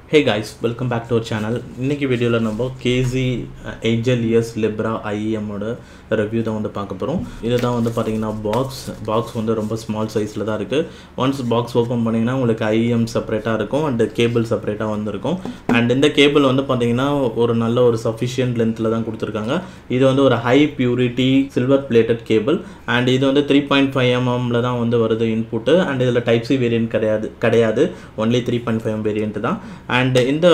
Hey guys, welcome back to our channel. இன்னைக்கு வீடியோல நம்ம KZ Angel Ears Libra IEM ஓட ரிவ்யூ தான் வந்து பார்க்க போறோம். இதுதான் வந்து பாத்தீங்கன்னா பாக்ஸ் வந்து ரொம்ப ஸ்மால் சைஸ்ல தான் இருக்கு. once பாக்ஸ் ஓபன் பண்ணீங்கன்னா உங்களுக்கு IEM செப்பரேட்டா இருக்கும் and கேபிள் செப்பரேட்டா வந்திருக்கும். and இந்த கேபிள் வந்து பாத்தீங்கன்னா ஒரு நல்ல ஒரு sufficient lengthல தான் கொடுத்திருக்காங்க. இது வந்து ஒரு high purity silver plated cable and இது வந்து 3.5 mm ல தான் வந்து வருது இன்புட் and இதுல type C variant கிடையாது only 3.5 mm variant தான். and இந்த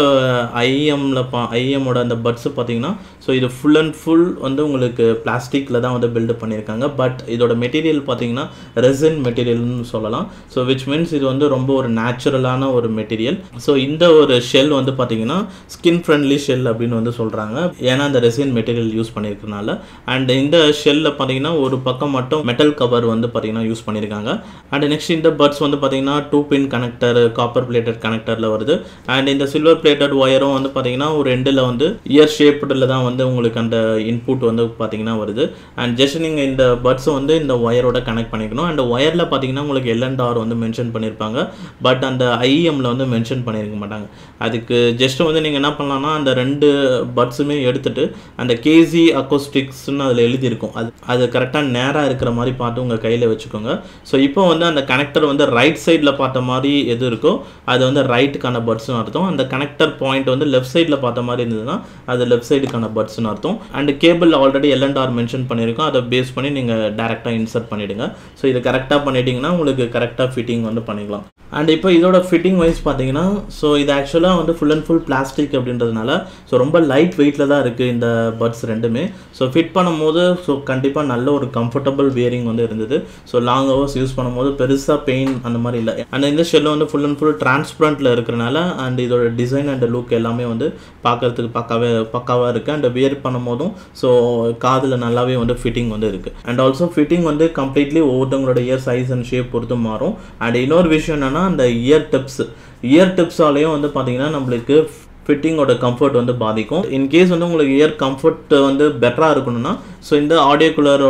IEM ஓட அந்த பட்ஸ் பாத்தீங்கன்னா சோ இது full and full வந்து உங்களுக்கு பிளாஸ்டிக்ல தான் வந்து பில்ட் பண்ணிருக்காங்க பட் இதோட மெட்டீரியல் பாத்தீங்கன்னா ரெசின் மெட்டீரியல்னு சொல்லலாம் சோ which means இது வந்து ரொம்ப ஒரு நேச்சுரலான ஒரு மெட்டீரியல் சோ இந்த ஒரு ஷெல் வந்து பாத்தீங்கன்னா ஸ்கின் ஃப்ரெண்ட்லி ஷெல் அப்படினு வந்து சொல்றாங்க ஏனா அந்த ரெசின் மெட்டீரியல் யூஸ் பண்ணிருக்கனால and இந்த ஷெல்ல பாத்தீங்கன்னா ஒரு பக்கம் மட்டும் மெட்டல் கவர் வந்து பாத்தீங்கன்னா யூஸ் பண்ணிருக்காங்க and நெக்ஸ்ட் இந்த பட்ஸ் வந்து பாத்தீங்கன்னா 2 pin கனெக்டர் காப்பர் பிளேட்டட் கனெக்டர்ல வருது and இந்த சில்வர் பிளேட்டட் வயரும் வந்து பாத்தீங்கன்னா ஒரு எண்ட்ல வந்து இயர் ஷேப்ட்ல தான் வந்து உங்களுக்கு அந்த இன்புட் வந்து பாத்தீங்கன்னா வருது and just நீங்க இந்த பட்ஸ் வந்து இந்த வயரோட கனெக்ட் பண்ணிக்கணும் and வயர்ல பாத்தீங்கன்னா உங்களுக்கு L&R வந்து மென்ஷன் பண்ணிருப்பாங்க பட் அந்த IEM ல வந்து மென்ஷன் பண்ணிருக்க மாட்டாங்க அதுக்கு ஜஸ்ட் வந்து நீங்க என்ன பண்ணலாம்னா அந்த ரெண்டு பட்ஸ்மே எடுத்துட்டு அந்த KZ Acoustics ன்னு அதுல எழுதி இருக்கும் அது கரெக்ட்டா நேரா இருக்கிற மாதிரி பார்த்து உங்க கையில வெச்சுக்கோங்க சோ இப்போ வந்து அந்த கனெக்டர் வந்து ரைட் சைடுல பார்த்த மாதிரி எது இருக்கோ அது வந்து ரைட்கான பட்ஸ் அர்த்தம் அந்த கனெக்டர் பாயிண்ட் வந்து லெஃப்ட் சைடுல பார்த்த மாதிரி இருந்ததுனா அது லெஃப்ட் சைடுக்கான பட்ஸ் அர்த்தம் and cable already L&R mention பண்ணிருக்கோம் அத பேஸ் பண்ணி நீங்க டைரக்ட்டா இன்சர்ட் பண்ணிடுங்க சோ இது கரெக்ட்டா பண்ணிட்டீங்கன்னா உங்களுக்கு கரெக்ட்டா ஃபிட்டிங் வந்து பண்ணிக்கலாம் and இப்போ இதோட ஃபிட்டிங் வைஸ் பாத்தீங்கன்னா சோ இது एक्चुअली வந்து full and full plastic அப்படின்றதுனால சோ ரொம்ப லைட் வெயிட்ல தான் இருக்கு இந்த பட்ஸ் ரெண்டுமே சோ ஃபிட் பண்ணும்போது சோ கண்டிப்பா நல்ல ஒரு கம்ஃபர்ட்டபிள் வியரிங் வந்து இருந்தது சோ லாங் ஹவர்ஸ் யூஸ் பண்ணும்போது பெருசா பெயின் அந்த மாதிரி இல்ல and இந்த ஷெல் வந்து full and full transparentல இருக்கறனால and இதோட டிசைன் and லுக் எல்லாமே வந்து பார்க்கிறதுக்கு பக்காவா இருக்கு and வியர் பண்ணும்போதும் சோ காதுல நல்லாவே வந்து ஃபிட்டிங் வந்து இருக்கு and also ஃபிட்டிங் வந்து கம்ப்ளீட்லி ஒவ்வொருத்தங்களோட இயர் சைஸ் and ஷேப் பொறுத்து மாறும் and இன்னொரு விஷயம் என்னன்னா அந்த இயர் டிப்ஸாலயும் வந்து பாத்தீங்கன்னா நமக்கு ஃபிட்டிங் ஓட கம்ஃபர்ட் வந்து பாதிக்கும் இன் கேஸ் வந்து உங்களுக்கு இயர் கம்ஃபர்ட் வந்து பெட்டரா இருக்கணும்னா சோ இந்த audio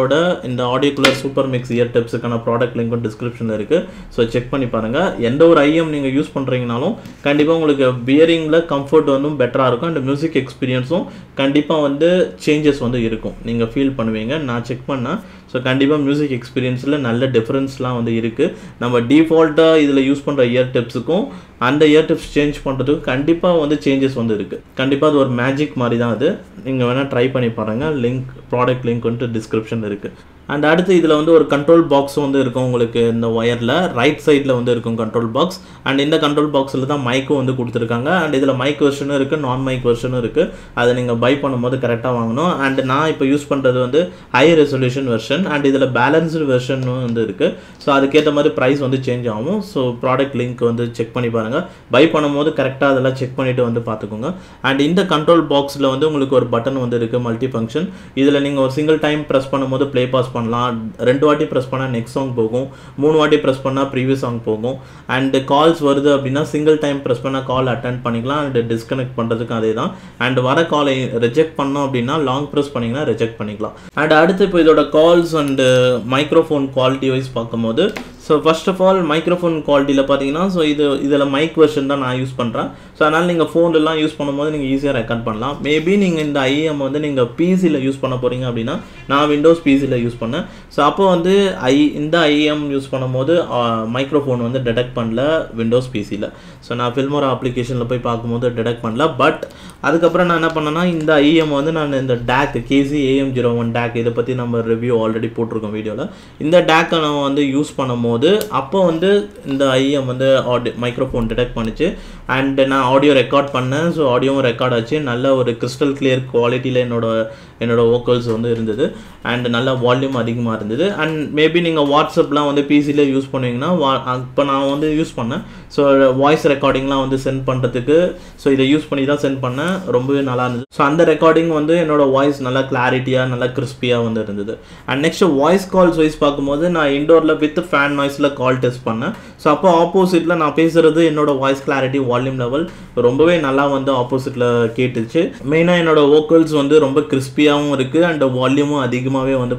cooler super mix ear டிப்ஸ்க்கான ப்ராடக்ட் லிங்க் டிஸ்கிரிப்ஷன்ல இருக்கு சோ செக் பண்ணி பாருங்க எந்த ஒரு IEM நீங்க யூஸ் பண்றீங்கனாலும் கண்டிப்பா உங்களுக்கு பியரிங்ல கம்ஃபர்ட் வந்து பெட்டரா இருக்கும் and மியூசிக் எக்ஸ்பீரியன்ஸும் கண்டிப்பா வந்து சேஞ்சஸ் வந்து இருக்கும் நீங்க ஃபீல் பண்ணுவீங்க நான் செக் பண்ணா சோ கண்டிப்பா மியூசிக் எக்ஸ்பீரியன்ஸ்ல நல்ல டிஃபரன்ஸ்லாம் வந்து இருக்கு நம்ம டிஃபால்ட்டா இதுல யூஸ் பண்ற இயர் டிப்ஸ்க்கும் அந்த இயர் டிப்ஸ் சேஞ்ச் பண்றதுக்கு கண்டிப்பா வந்து சேஞ்சஸ் வந்து இருக்கு கண்டிப்பா அது ஒரு மேஜிக் மாதிரி தான் அது நீங்க வேணா ட்ரை பண்ணி பாருங்க ப்ராடக்ட் லிங்க் வந்து டிஸ்கிரிப்ஷன்ல இருக்கு and அடுத்து இதுல வந்து ஒரு கண்ட்ரோல் பாக்ஸ் வந்து இருக்கும் உங்களுக்கு இந்த வயர்ல ரைட் சைடுல வந்து இருக்கும் கண்ட்ரோல் பாக்ஸ் and இந்த கண்ட்ரோல் பாக்ஸ்ல தான் மைக்கும் வந்து கொடுத்திருக்காங்க and இதுல மைக் வெர்ஷனும் இருக்கு நான் மைக் வெர்ஷனும் இருக்கு அத நீங்க பை பண்ணும்போது கரெக்ட்டா வாங்கணும் and நான் இப்போ யூஸ் பண்றது வந்து ஹை ரெசல்யூஷன் வெர்ஷன் and இதுல பேலன்ஸ்டு வெர்ஷனும் வந்து இருக்கு சோ அதுக்கு ஏத்த மாதிரி பிரைஸ் வந்து சேஞ்ச் ஆகும் சோ ப்ராடக்ட் லிங்க் வந்து செக் பண்ணி பாருங்க பை பண்ணும்போது கரெக்ட்டா அதெல்லாம் செக் பண்ணிட்டு வந்து பாத்துக்கோங்க and இந்த கண்ட்ரோல் பாக்ஸ்ல வந்து உங்களுக்கு ஒரு பட்டன் வந்து இருக்கு மல்டி ஃபங்க்ஷன் இதுல நீங்க ஒரு சிங்கிள் டைம் பிரஸ் பண்ணும்போது ப்ளே பாஸ் பண்ணலாம் ரெண்டு வாட்டி பிரஸ் பண்ணா நெக்ஸ்ட் சாங் போகும் மூணு வாட்டி பிரஸ் பண்ணா ப்ரீவியஸ் சாங் போகும் and கால்ஸ் வருது அப்படினா சிங்கிள் டைம் பிரஸ் பண்ணா கால் அட்டெண்ட் பண்ணிக்கலாம் and டிஸ்கனெக்ட் பண்றதுக்கு அதேதான் and வர காலை ரிஜெக்ட் பண்ணோம் அப்படினா லாங் பிரஸ் பண்ணீங்கனா ரிஜெக்ட் பண்ணிக்கலாம் and அடுத்து இப்போ இதோட calls and microphone quality wise பாக்கும்போது so first of all microphone குவாலிட்டில பாத்தீங்கன்னா சோ இதுல மைக் வெர்ஷன் தான் நான் யூஸ் பண்றேன் சோ அதனால நீங்க ஃபோன் எல்லாம் யூஸ் பண்ணும்போது நீங்க ஈஸியா ரெக்கார்ட் பண்ணலாம் மேபி நீங்க இந்த IEM வந்து நீங்க PC ல யூஸ் பண்ண போறீங்க அப்படினா நான் Windows PC ல யூஸ் பண்ணேன் சோ அப்போ வந்து இந்த IEM யூஸ் பண்ணும்போது மைக்ரோஃபோன் வந்து டிடெக்ட் பண்ணல Windows PC ல சோ நான் Filmora அப்ளிகேஷன்ல போய் பாக்கும்போது டிடெக்ட் பண்ணல பட் அதுக்கு அப்புறம் நான் என்ன பண்ணேன்னா இந்த IEM வந்து நான் இந்த DAC KZ AM01 DAC இத பத்தி நம்ம ரிவ்யூ ஆல்ரெடி போட்டுருக்கோம் வீடியோல இந்த DAC நான் வந்து யூஸ் பண்ணும்போது அப்போ வந்து இந்த IEM வந்து மைக்ரோஃபோன் டிடெக்ட் பண்ணிச்சு and நான் ஆடியோ ரெக்கார்ட் பண்ணேன் சோ ஆடியோவும் ரெக்கார்ட் ஆச்சு நல்ல ஒரு கிறிஸ்டல் கிளியர் குவாலிட்டில என்னோட வோக்கல்ஸ் வந்து இருந்தது and நல்ல வால்யூம் அதிகமா இருந்தது and மேபி நீங்க வாட்ஸ்அப்லாம் வந்து PC ல யூஸ் பண்ணுவீங்கன்னா அப்ப நான் வந்து யூஸ் பண்ணேன் சோ வாய்ஸ் ரெக்கார்டிங்லாம் வந்து சென்ட் பண்றதுக்கு சோ இத யூஸ் பண்ணி தான் சென்ட் பண்ணேன் ரொம்பவே நல்லா இருந்தது சோ அந்த ரெக்கார்டிங் வந்து என்னோட வாய்ஸ் நல்லா கிளாரிட்டியா நல்லா கிறிஸ்பியா வந்து இருந்தது and next voice calls wise பாக்கும்போது நான் இன்டோர்ல வித் ஃபேன் நாய்ஸ்ல கால் டெஸ்ட் பண்ணேன் சோ அப்போ ஆப்போசிட்ல நான் பேசுறது என்னோட வாய்ஸ் கிளாரிட்டி வால்யூம் லெவல் ரொம்பவே நல்லா வந்து ஆப்போசிட்ல கேட்டுச்சு மெயினா என்னோட வோக்கல்ஸ் வந்து ரொம்ப கிறிஸ்பியாவும் இருக்கு and வால்யூமும் அதிகமாவே வந்து பாத்தீங்கன்னா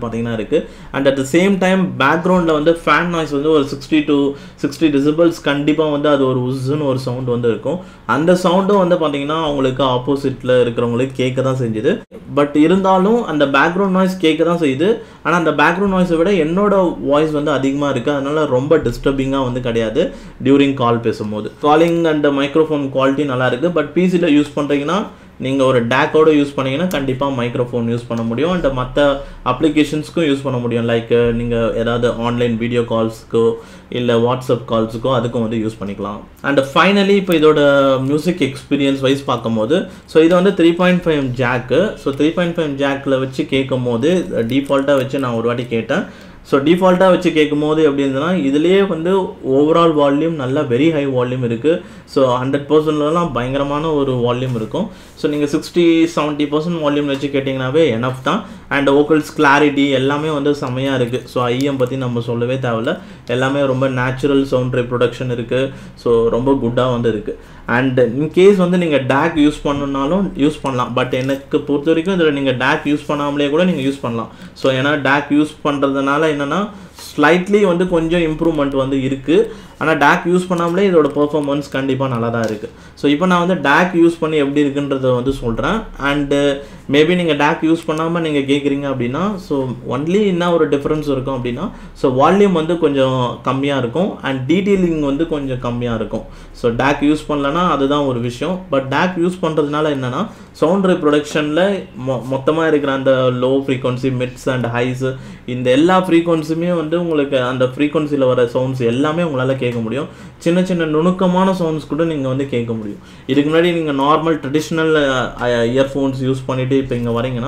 இருக்குது. And at the same time பேக்ரவுண்டில் வந்து ஃபேன் நாய்ஸ் வந்து ஒரு 60 to 60 decibels கண்டிப்பாக வந்து அது ஒரு உஸ்ஸுன்னு ஒரு சவுண்ட் வந்து இருக்கும். அந்த சவுண்டும் வந்து பார்த்தீங்கன்னா அவங்களுக்கு ஆப்போசிட்டில் இருக்கிறவங்களுக்கு கேட்க தான் செஞ்சுது. பட் இருந்தாலும் அந்த பேக்ரவுண்ட் நாய்ஸ் கேட்க தான் செய்யுது. ஆனால் அந்த பேக்ரவுண்ட் நாய்ஸை விட என்னோட வாய்ஸ் வந்து அதிகமாக இருக்குது. அதனால ரொம்ப டிஸ்டர்பிங்காக வந்து கிடையாது டியூரிங் கால் பேசும்போது. காலிங் அண்ட் மைக்ரோஃபோன் குவாலிட்டி நல்லா இருக்குது. பட் பிசியில் யூஸ் பண்ணுறீங்கன்னா நீங்கள் ஒரு டேக்கோடு யூஸ் பண்ணிங்கன்னா கண்டிப்பாக மைக்ரோஃபோன் யூஸ் பண்ண முடியும். அண்ட் மற்ற அப்ளிகேஷன்ஸ்க்கும் யூஸ் பண்ண முடியும். லைக் நீங்கள் ஏதாவது ஆன்லைன் வீடியோ கால்ஸ்க்கோ இல்லை வாட்ஸ்அப் கால்ஸுக்கோ அதுக்கும் வந்து யூஸ் பண்ணிக்கலாம். அண்ட் ஃபைனலி இப்போ இதோட மியூசிக் எக்ஸ்பீரியன்ஸ் வைஸ் பார்க்கும்போது இது வந்து 3.5 ஜாக்கு. 3.5 ஜாக்கில் வச்சு கேட்கும் போது டிஃபால்ட்டாக வச்சு நான் ஒரு வாட்டி கேட்டேன். டிஃபால்ட்டாக வச்சு கேட்கும் போது எப்படி இருந்ததுன்னா இதுலேயே வந்து ஓவரால் வால்யூம் நல்லா வெரி ஹை வால்யூம் இருக்குது. 100%லாம் பயங்கரமான ஒரு வால்யூம் இருக்கும். நீங்கள் 60-70% வால்யூம் வச்சு கேட்டிங்கனாவே எனஃப் தான். அண்ட் வோக்கல்ஸ் கிளாரிட்டி எல்லாமே வந்து செம்மையாக இருக்குது. ஐஎம் பற்றி நம்ம சொல்லவே தேவையில்ல. எல்லாமே ரொம்ப நேச்சுரல் சவுண்ட் ரிப்ரொடக்ஷன் இருக்குது. ரொம்ப குட்டாக வந்து இருக்குது. அண்ட் இன்கேஸ் வந்து நீங்கள் டேக் யூஸ் பண்ணணுன்னாலும் யூஸ் பண்ணலாம். பட் எனக்கு பொறுத்த வரைக்கும் இதில் நீங்கள் டேக் யூஸ் பண்ணாமலே கூட நீங்கள் யூஸ் பண்ணலாம். ஏன்னா டேக் யூஸ் பண்ணுறதுனால என்னென்னா ஸ்லைட்லி வந்து கொஞ்சம் இம்ப்ரூவ்மெண்ட் வந்து இருக்குது. ஆனால் டேக் யூஸ் பண்ணாமலே இதோட பெர்ஃபார்மன்ஸ் கண்டிப்பாக நல்லா தான் இருக்குது. இப்போ நான் வந்து டேக் யூஸ் பண்ணி எப்படி இருக்குன்றத வந்து சொல்கிறேன். அண்டு மேபி நீங்கள் டேக் யூஸ் பண்ணாமல் நீங்கள் கேட்குறீங்க அப்படின்னா ஒன்லி என்ன ஒரு டிஃப்ரென்ஸ் இருக்கும் அப்படின்னா வால்யூம் வந்து கொஞ்சம் கம்மியாக இருக்கும். அண்ட் டீட்டெயிலிங் வந்து கொஞ்சம் கம்மியாக இருக்கும். டேக் யூஸ் பண்ணலன்னா அதுதான் ஒரு விஷயம். பட் டேக் யூஸ் பண்ணுறதுனால என்னென்னா சவுண்ட் ரிப்ரொடக்ஷனில் மொத்தமாக இருக்கிற அந்த low frequency, mids and highs இந்த எல்லா ஃப்ரீக்வன்சியுமே வந்து உங்களுக்கு அந்த ஃப்ரீக்வன்சியில் வர சவுண்ட்ஸ் எல்லாமே உங்களால் கேட்க முடியும். சின்ன சின்ன நுணுக்கமான சவுண்ட்ஸ் கூட நீங்கள் வந்து கேட்க முடியும். இதுக்கு முன்னாடி நீங்கள் நார்மல் ட்ரெடிஷ்னல் இயர்ஃபோன்ஸ் யூஸ் பண்ணிவிட்டு இப்போ இங்கே வரீங்கன்னா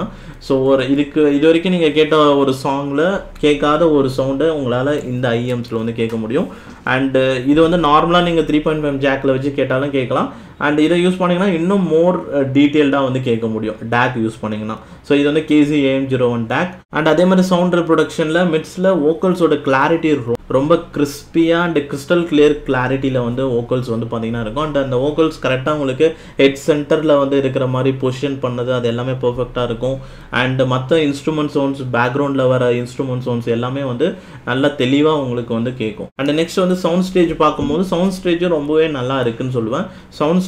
இது வரைக்கும் நீங்கள் கேட்ட ஒரு சாங்கில் கேட்காத ஒரு சவுண்டை உங்களால் இந்த ஐஎம்ஸில் வந்து கேட்க முடியும். அண்டு இது வந்து நார்மலாக நீங்கள் 3.5 ஜாக்கில் வச்சு கேட்டாலும் கேட்கலாம். அண்ட் இதை யூஸ் பண்ணிங்கன்னா இன்னும் மோர் டீட்டெயில்டாக வந்து கேட்க முடியும் டேக் யூஸ் பண்ணிங்கன்னா. இது வந்து KZ AM01 டேக். அண்ட் அதே மாதிரி சவுண்ட் ரிப்ரொடக்ஷனில் மிட்ஸில் வோக்கல்ஸோட கிளாரிட்டி ரொம்ப கிறிஸ்பியாக அண்ட் கிறிஸ்டல் கிளியர் கிளாரிட்டியில் வந்து வோக்கல்ஸ் வந்து பார்த்தீங்கன்னா இருக்கும். அண்ட் அந்த வோக்கல்ஸ் கரெக்டாக உங்களுக்கு ஹெட் சென்டரில் வந்து இருக்கிற மாதிரி பொசிஷன் பண்ணது அது எல்லாமே பர்ஃபெக்டாக இருக்கும். அண்ட் மற்ற இன்ஸ்ட்ருமெண்ட் சவுண்ட்ஸ், பேக்ரவுண்டில் வர இன்ஸ்ட்ருமெண்ட் சவுண்ட்ஸ் எல்லாமே வந்து நல்லா தெளிவாக உங்களுக்கு வந்து கேட்கும். அண்ட் நெக்ஸ்ட் வந்து சவுண்ட் ஸ்டேஜ் பார்க்கும்போது சவுண்ட் ஸ்டேஜும் ரொம்பவே நல்லா இருக்குன்னு சொல்லுவேன். சவுண்ட்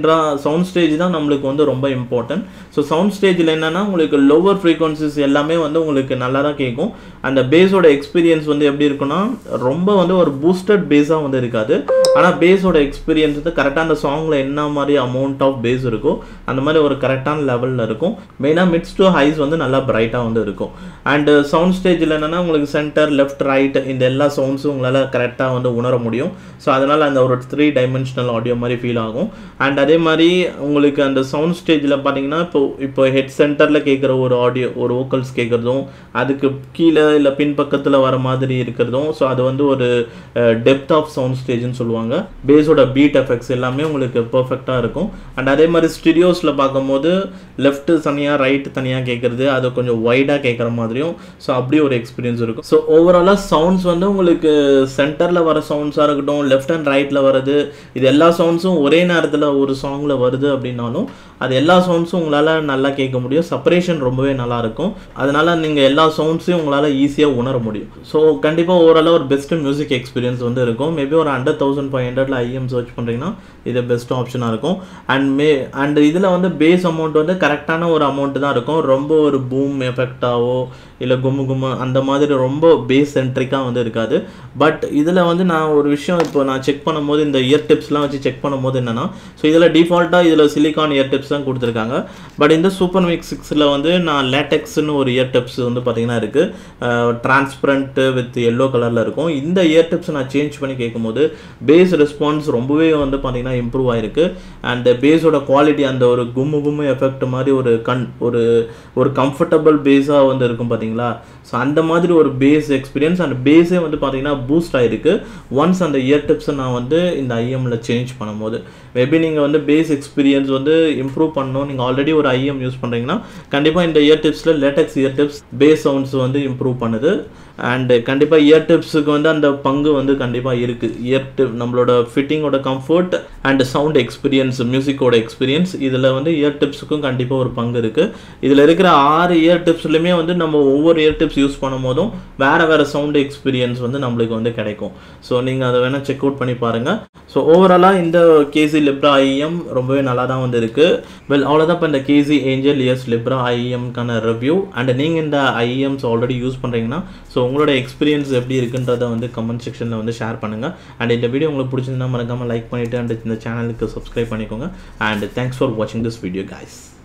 ஸ்டேஜ் தான் நம்மளுக்கு வந்து ரொம்ப இம்பார்ட்டன்ட். சவுண்ட் ஸ்டேஜில் என்னென்னா உங்களுக்கு லோவர் ஃப்ரீக்வன்சிஸ் எல்லாமே வந்து உங்களுக்கு நல்லா தான் கேட்கும். அந்த பேஸோட எக்ஸ்பீரியன்ஸ் வந்து எப்படி இருக்குன்னா ரொம்ப வந்து ஒரு பூஸ்டட் பேஸாக வந்து இருக்காது. ஆனால் பேஸோட எக்ஸ்பீரியன்ஸ் வந்து கரெக்டாக அந்த சாங்கில் என்ன மாதிரி அமௌண்ட் ஆஃப் பேஸ் இருக்கோ அந்த மாதிரி ஒரு கரெக்டான லெவலில் இருக்கும். மெயினாக மிட்ஸ் டு ஹைஸ் வந்து நல்லா பிரைட்டாக வந்து இருக்கும். அண்டு சவுண்ட் ஸ்டேஜில் என்னென்னா உங்களுக்கு சென்டர், லெஃப்ட், ரைட் இந்த எல்லா சவுண்ட்ஸும் உங்களால் கரெக்டாக வந்து உணர முடியும். அதனால் அந்த ஒரு 3 டைமென்ஷனல் ஆடியோ மாதிரி ஃபீல் ஆகும். அண்ட் அதே மாதிரி உங்களுக்கு அந்த சவுண்ட் ஸ்டேஜில் பார்த்தீங்கன்னா இப்போ ஹெட் சென்டரில் கேட்குற ஒரு ஆடியோ, ஒரு வோக்கல்ஸ் கேட்குறதும் அதுக்கு கீழே இல்லை பின்பக்கத்தில் வர மாதிரி இருக்கிறதும் அது வந்து ஒரு டெப்த் ஆஃப் சவுண்ட் ஸ்டேஜ்னு சொல்லுவாங்க. பேஸோட பீட் எஃபெக்ட்ஸ் எல்லாமே உங்களுக்கு பர்ஃபெக்டாக இருக்கும். அண்ட் அதே மாதிரி ஸ்டுடியோஸில் பார்க்கும்போது லெஃப்ட் தனியாக, ரைட் தனியாக கேட்குறது அது கொஞ்சம் வைடாக கேட்குற மாதிரியும் அப்படி ஒரு எக்ஸ்பீரியன்ஸ் இருக்கும். ஓவராலாக சவுண்ட்ஸ் வந்து உங்களுக்கு சென்டரில் வர சவுண்ட்ஸாக இருக்கட்டும், லெஃப்ட் அண்ட் ரைட்டில் வர்றது, இது எல்லா சவுண்ட்ஸும் ஒரே நேரத்தில் ஒரு சாங்கில் வருது அப்படின்னாலும் அது எல்லா சவுண்ட்ஸும் உங்களால் நல்லா கேட்க முடியும். செப்பரேஷன் ரொம்பவே நல்லாயிருக்கும். அதனால் நீங்கள் எல்லா சவுண்ட்ஸையும் உங்களால் ஈஸியாக உணர முடியும். கண்டிப்பாக ஓவராலாக ஒரு பெஸ்ட் மியூசிக் எக்ஸ்பீரியன்ஸ் வந்து இருக்கும். மேபி ஒரு under 1500 ஐஎம் சர்ச் பண்ணுறீங்கன்னா இது பெஸ்ட் ஆப்ஷனாக இருக்கும். அண்ட் இதில் வந்து பேஸ் அமௌண்ட் வந்து கரெக்டான ஒரு அமௌண்ட்டு தான் இருக்கும். ரொம்ப ஒரு பூம் எஃபெக்டாவோ இல்லை கும்மு அந்த மாதிரி ரொம்ப பேஸ் சென்ட்ரிக்காக வந்து இருக்காது. பட் இதில் வந்து நான் ஒரு விஷயம் இப்போ நான் செக் பண்ணும்போது இந்த இயர் டிப்ஸ்லாம் வச்சு செக் பண்ணும்போது என்னென்னா இதில் டிஃபால்ட்டாக இதில் சிலிகான் இயர் டிப்ஸ் தான் கொடுத்துருக்காங்க. பட் இந்த சூப்பர் மிக்ஸ் 6ல் வந்து நான் லேட்டெக்ஸ்னு ஒரு இயர் டிப்ஸ் வந்து பார்த்திங்கன்னா இருக்குது. டிரான்ஸ்பரண்ட்டு வித் எல்லோ கலரில் இருக்கும். இந்த இயர் டிப்ஸ் நான் சேஞ்ச் பண்ணி கேட்கும்போது பேஸ் ரெஸ்பான்ஸ் ரொம்பவே வந்து பார்த்திங்கன்னா இம்ப்ரூவ் ஆகிருக்கு. அண்ட் பேஸோட குவாலிட்டி அந்த ஒரு கும்மு எஃபெக்ட் மாதிரி ஒரு கம்ஃபர்டபுள் பேஸாக வந்து இருக்கும் பார்த்தீங்களா. அந்த மாதிரி ஒரு பேஸ் எக்ஸ்பீரியன்ஸ் அண்ட் பேஸே வந்து பார்த்தீங்கன்னா பூஸ்ட் ஆகிருக்கு ஒன்ஸ் அந்த இயர் டிப்ஸை நான் வந்து இந்த ஐஎம்ல சேஞ்ச் பண்ணும்போது. மேபி நீங்கள் வந்து பேஸ் எக்ஸ்பீரியன்ஸ் வந்து இம்ப்ரூவ் பண்ணணும், நீங்கள் ஆல்ரெடி ஒரு ஐஎம் யூஸ் பண்ணுறீங்கன்னா கண்டிப்பாக இந்த இயர் டிப்ஸில் latex ear tips bass sounds வந்து இம்ப்ரூவ் பண்ணுது. அண்ட் கண்டிப்பாக இயர் டிப்ஸுக்கு வந்து அந்த பங்கு வந்து கண்டிப்பாக இருக்குது. இயர் டிப் நம்மளோட ஃபிட்டிங்கோட கம்ஃபர்ட் அண்ட் சவுண்ட் எக்ஸ்பீரியன்ஸ், மியூசிக்கோட எக்ஸ்பீரியன்ஸ், இதில் வந்து இயர் டிப்ஸுக்கும் கண்டிப்பாக ஒரு பங்கு இருக்குது. இதில் இருக்கிற 6 இயர் டிப்ஸ்லையுமே வந்து நம்ம ஒவ்வொரு இயர் டிப்ஸ் யூஸ் பண்ணும்போதும் வேறு சவுண்ட் எக்ஸ்பீரியன்ஸ் வந்து நம்மளுக்கு வந்து கிடைக்கும். ஸோ நீங்கள் அதை வேணால் செக் அவுட் பண்ணி பாருங்கள். ஸோ ஓவராலாக இந்த கேசி லிப்ரா ஐஎம் ரொம்பவே நல்லா தான் வந்து இருக்குது. வெல் அவ்வளோதான் இப்போ இந்த கேசி ஏஞ்சல் இயர்ஸ் லிப்ரா ஐஎம்க்கான ரிவ்யூ. அண்ட் நீங்கள் இந்த ஐஎம்ஸ் ஆல்ரெடி யூஸ் பண்ணுறீங்கன்னா ஸோ உங்களோட எக்ஸ்பீரியன்ஸ் எப்படி இருக்குன்றதை வந்து கமெண்ட் செக்ஷனில் வந்து ஷேர் பண்ணுங்கள். அண்ட் இந்த வீடியோ உங்களுக்கு பிடிச்சிருந்தா மறக்காமல் லைக் பண்ணிவிட்டு அண்ட் இந்த சேனலுக்கு சப்ஸ்கிரைப் பண்ணிக்கோங்க. அண்ட் தேங்க்ஸ் ஃபார் வாட்சிங் திஸ் வீடியோ guys.